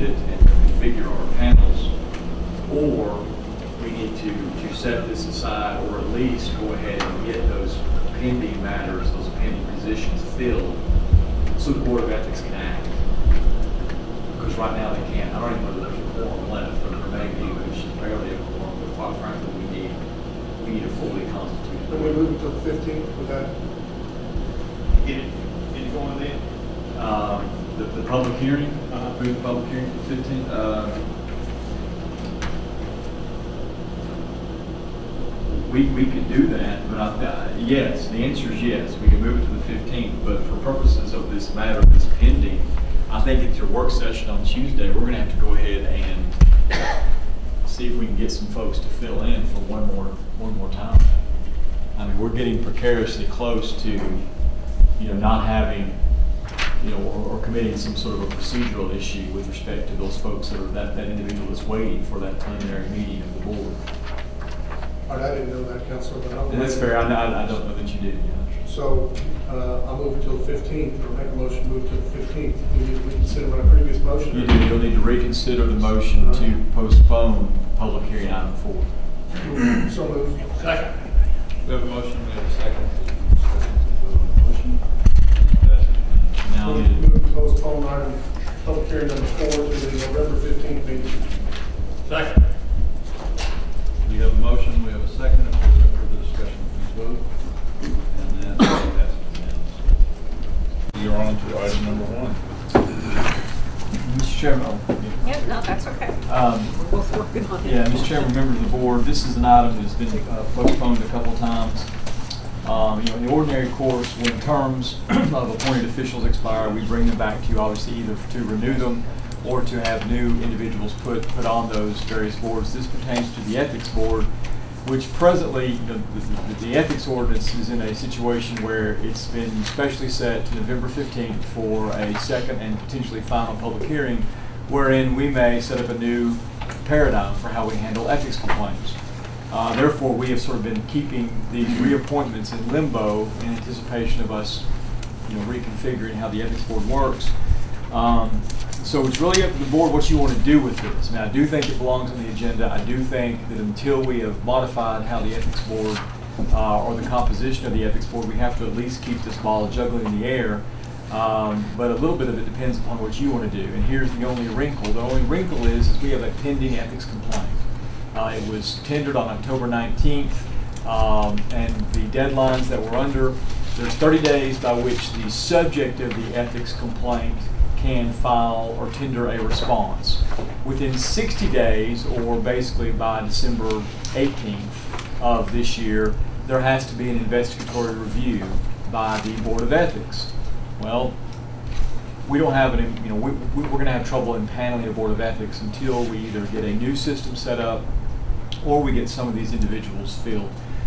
it and configure our panels, or we need to set this aside, or at least go ahead and get those pending matters, those pending positions filled, so the Board of Ethics can act. Because right now they can't. I don't even know that there's a quorum left, but there may be, which is barely a quorum, but quite frankly, we need a fully constituted. When we move until the 15th, would that Get it going then? The public hearing, move the public hearing to the 15th. We could do that, but yes, the answer is yes. We can move it to the 15th, but for purposes of this matter that's pending, I think at your work session on Tuesday, we're going to have to go ahead and see if we can get some folks to fill in for one more time. I mean, we're getting precariously close to, not having, or committing some sort of a procedural issue with respect to those folks that individual that's waiting for that preliminary meeting of the board. I didn't know that, Councilor. But That's fair. I don't know that you did. Yeah. So I'll move until the 15th, or make a motion to move to the 15th. We need to reconsider my previous motion. You do. You'll need to reconsider the motion to postpone public hearing item 4. So moved. Second. We have a motion. We have a second. Motion. Now Move to postpone item public hearing number 4 to the November 15th meeting. Second. We have a motion. We have a second. If there's no further discussion, please vote. And that passes unanimously. We are on to item number 1. Mr. Chairman. Yeah, no, that's okay. We're both working on it. Yeah, Mr. Chairman, members of the board, this is an item that's been postponed a couple times. In the ordinary course, when terms of appointed officials expire, we bring them back to you, obviously, either to renew them or to have new individuals put on those various boards. This pertains to the ethics board, which presently, the ethics ordinance is in a situation where it's been specially set to November 15th for a second and potentially final public hearing, wherein we may set up a new paradigm for how we handle ethics complaints. Therefore, we have sort of been keeping these reappointments in limbo in anticipation of us, reconfiguring how the ethics board works. So it's really up to the board what you want to do with this. Now, I do think it belongs on the agenda. I do think that until we have modified how the ethics board or the composition of the ethics board, we have to at least keep this ball juggling in the air. But a little bit of it depends upon what you want to do. And here's the only wrinkle. The only wrinkle is we have a pending ethics complaint. It was tendered on October 19th, and the deadlines that we're under, there's 30 days by which the subject of the ethics complaint can file or tender a response. Within 60 days, or basically by December 18th of this year, there has to be an investigatory review by the Board of Ethics. Well, we don't have we're going to have trouble impaneling a Board of Ethics until we either get a new system set up or we get some of these individuals filled.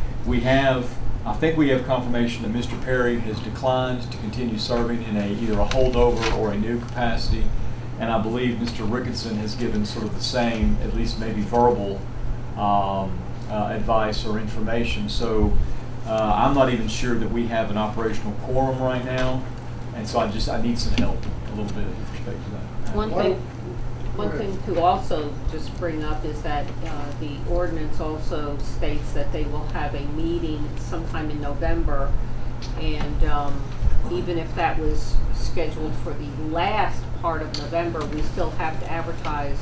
I think we have confirmation that Mr. Perry has declined to continue serving in either a holdover or a new capacity, and I believe Mr. Ricketson has given sort of the same, at least maybe verbal advice or information. So I'm not even sure that we have an operational quorum right now, and so I need some help a little bit with respect to that. One thing to also just bring up is that the ordinance also states that they will have a meeting sometime in November, and even if that was scheduled for the last part of November, we still have to advertise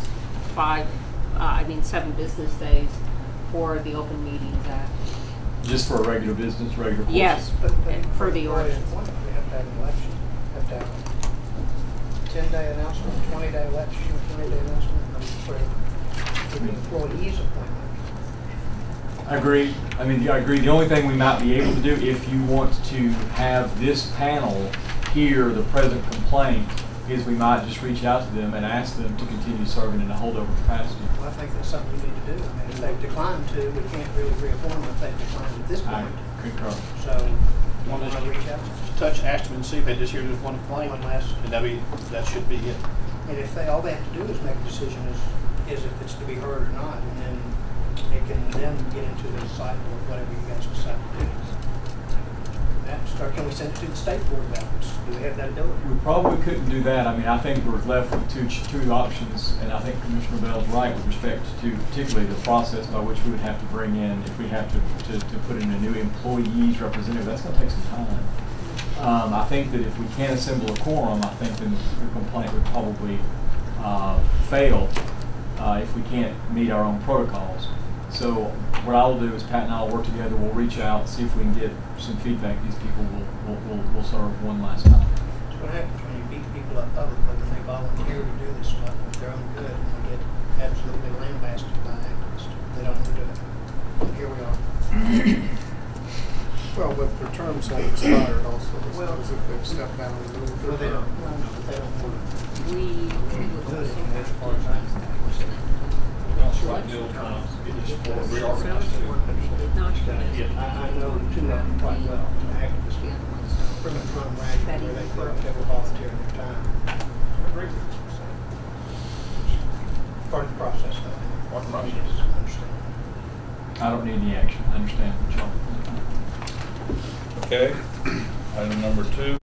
7 business days for the Open Meetings Act. Just for a regular business, regular course? Yes, for the ordinance. We have to have an election. We have to have a 10-day announcement, 20-day election, 20-day announcement for the employees' appointment. I agree. I agree. The only thing we might be able to do, if you want to have this panel hear the present complaint, is we might just reach out to them and ask them to continue serving in a holdover capacity. Well, I think that's something we need to do. If they've declined to, we can't really reappoint them if they've declined at this point. I concur. So, want to reach out? Ask them and see if they just hear this one complaint. One last. And that should be it. And if all they have to do is make a decision is if it's to be heard or not, and then it can then get into the cycle of whatever you guys decide to do. or can we send it to the state board of ethics? Do they have that ability? We probably couldn't do that. I mean, I think we're left with two options, and I think Commissioner Bell's right with respect to particularly the process by which we would have to bring in, if we have to put in a new employees representative, that's going to take some time. I think that if we can't assemble a quorum, I think then the complaint would probably fail if we can't meet our own protocols. So what I'll do is Pat and I will work together. We'll reach out, see if we can get some feedback. These people will serve one last time. That's what happens when you beat people up publicly when they volunteer to do this stuff for their own good, and they get absolutely lambasted by activists. They don't want to do it. And here we are. Well, but their terms have expired also, Well, as if they've stepped down and moved. Well, they don't want to. We Good, as far as I understand. Like the old times, it just reorganized. not I know two of them quite well, activists, pretty much run ragged where they ever volunteer their time. Part of the process, though. Part of the process. I understand. I don't need any action. I understand what y'all. Okay, item number 2.